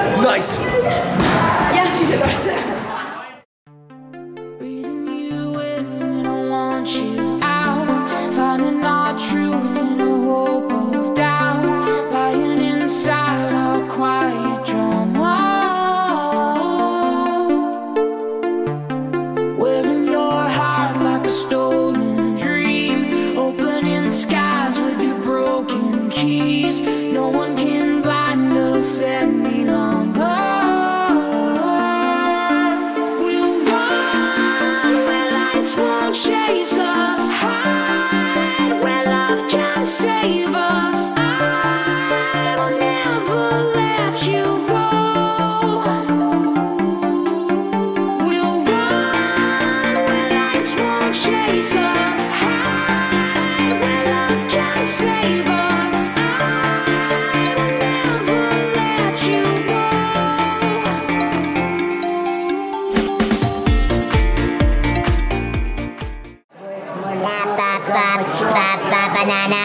Nice. Ja, viele Leute. No one can blind us any longer. We'll run where lights won't chase us, hide where love can't save us. I will never let you go. We'll run where lights won't chase us, hide where love can't save us. Banana.